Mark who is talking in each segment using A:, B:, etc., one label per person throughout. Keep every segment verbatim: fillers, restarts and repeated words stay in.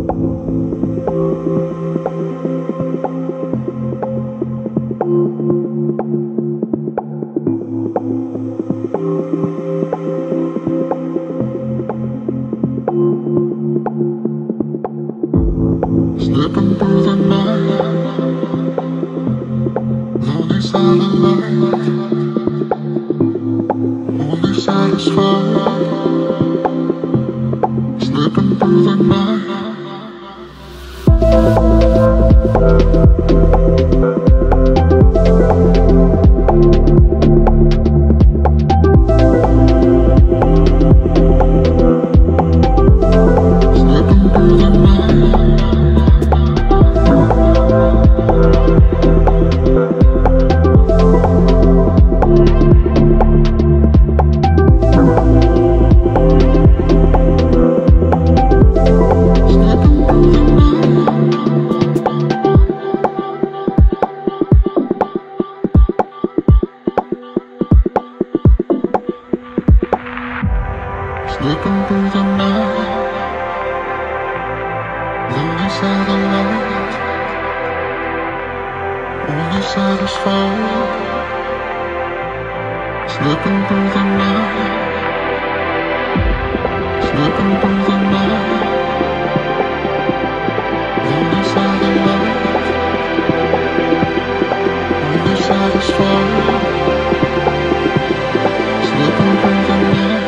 A: Slipping through the night, lonely satellite, only satisfied. Slipping through the night. Slipping through the night, lonely satellite, only satisfied. Slipping through the night, slipping through the night, lonely satellite, only satisfied. Slipping through the night.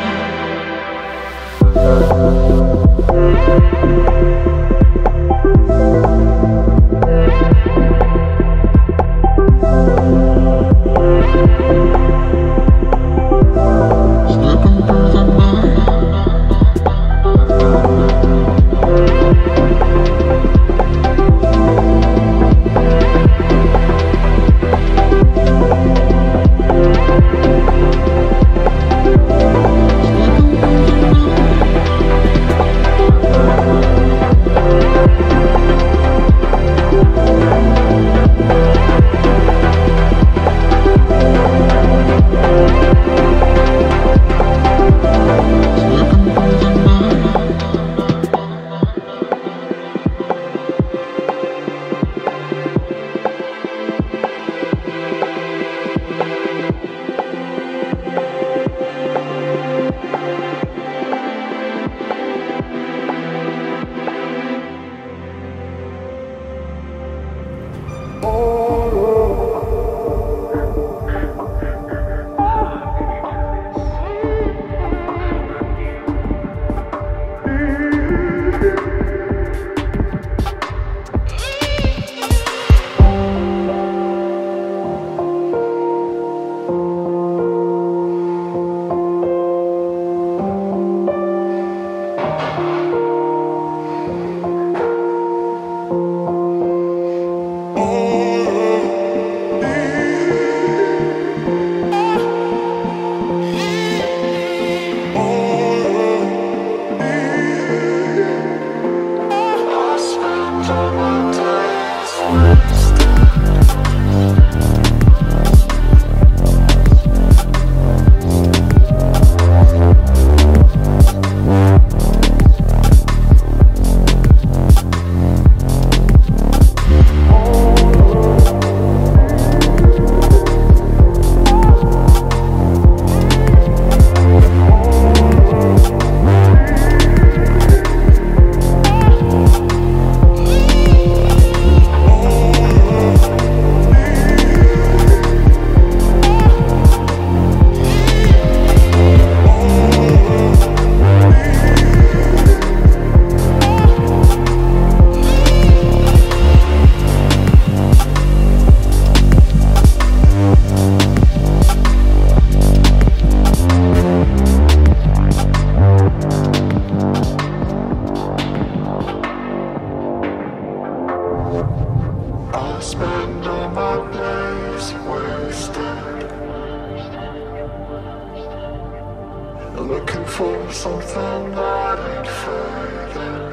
B: Looking for something that ain't fading.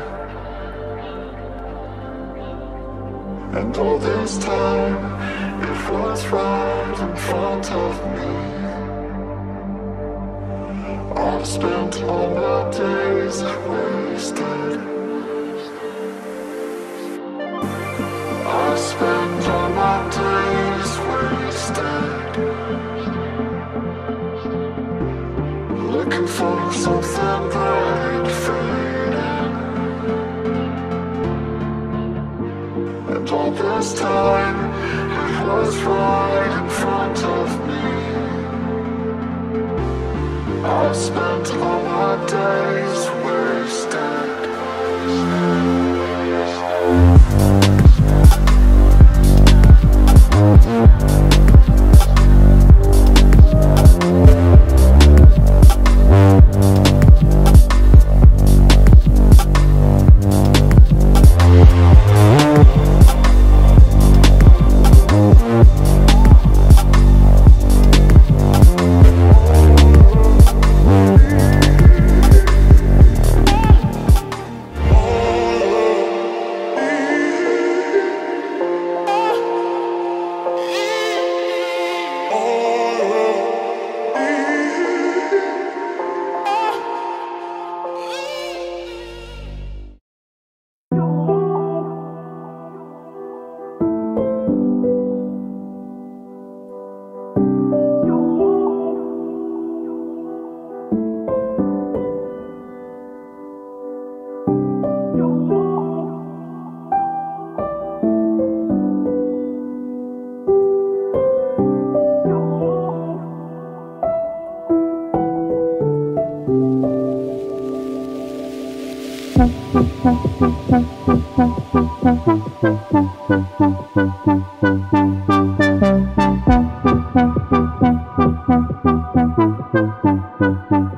B: And all this time, it was right in front of me. I've spent all my days wasted. for something bright fading. And all this time, it was right in front of me. I've spent all my days wasted.
C: Thank you.